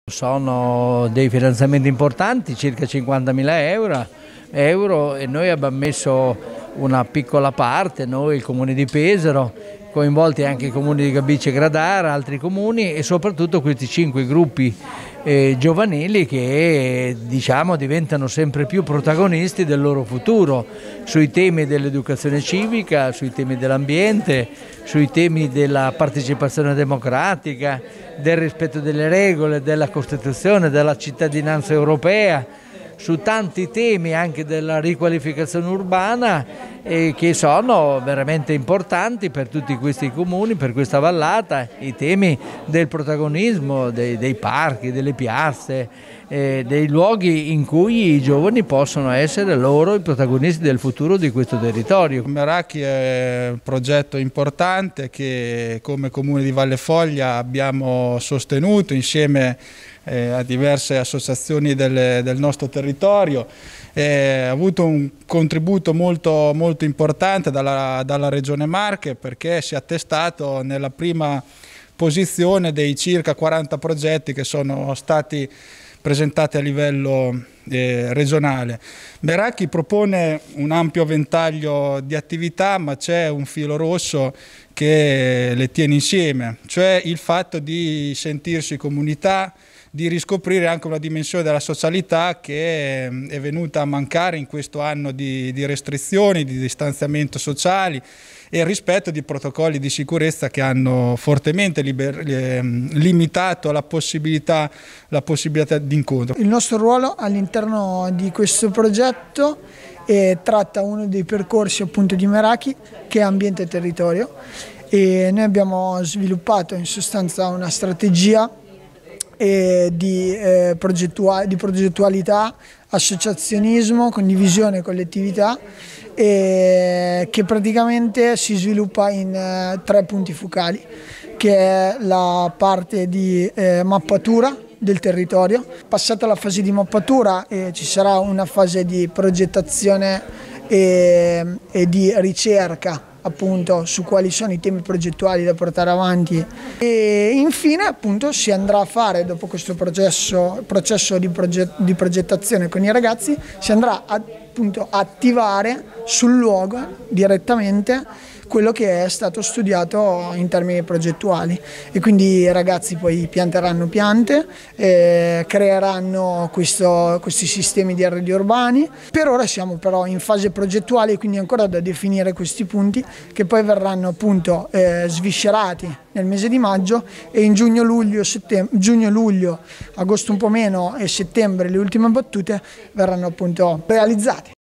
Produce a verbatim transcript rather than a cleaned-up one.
Sono dei finanziamenti importanti, circa cinquantamila euro, euro e noi abbiamo messo una piccola parte, noi il comune di Pesaro, coinvolti anche i comuni di Gabice e Gradara, altri comuni e soprattutto questi cinque gruppi eh, giovanili che diciamo diventano sempre più protagonisti del loro futuro sui temi dell'educazione civica, sui temi dell'ambiente, sui temi della partecipazione democratica, del rispetto delle regole, della Costituzione, della cittadinanza europea, su tanti temi anche della riqualificazione urbana eh, che sono veramente importanti per tutti questi comuni, per questa vallata, i temi del protagonismo dei, dei parchi, delle piazze, eh, dei luoghi in cui i giovani possono essere loro i protagonisti del futuro di questo territorio. Meraki è un progetto importante che come Comune di Valle Foglia abbiamo sostenuto insieme eh, a diverse associazioni del, del nostro territorio. Eh, ha avuto un contributo molto, molto importante dalla, dalla Regione Marche perché si è attestato nella prima posizione dei circa quaranta progetti che sono stati presentati a livello eh, regionale. Meraki propone un ampio ventaglio di attività, ma c'è un filo rosso che le tiene insieme, cioè il fatto di sentirsi comunità, di riscoprire anche una dimensione della socialità che è venuta a mancare in questo anno di, di restrizioni, di distanziamento sociali e il rispetto di protocolli di sicurezza che hanno fortemente liber, eh, limitato la possibilità, la possibilità di incontro. Il nostro ruolo all'interno di questo progetto eh, tratta uno dei percorsi appunto di Meraki, che è ambiente e territorio, e noi abbiamo sviluppato in sostanza una strategia E di, eh, progettua di progettualità, associazionismo, condivisione, collettività, e che praticamente si sviluppa in eh, tre punti focali, che è la parte di eh, mappatura del territorio. Passata la fase di mappatura eh, ci sarà una fase di progettazione e, e di ricerca appunto su quali sono i temi progettuali da portare avanti e infine appunto si andrà a fare, dopo questo processo, processo di, proget, di progettazione con i ragazzi, si andrà a, appunto a attivare sul luogo direttamente quello che è stato studiato in termini progettuali e quindi i ragazzi poi pianteranno piante, eh, creeranno questo, questi sistemi di arredi urbani. Per ora siamo però in fase progettuale, quindi ancora da definire questi punti che poi verranno appunto eh, sviscerati nel mese di maggio e in giugno, luglio, giugno, luglio, agosto un po' meno e settembre le ultime battute verranno appunto realizzate.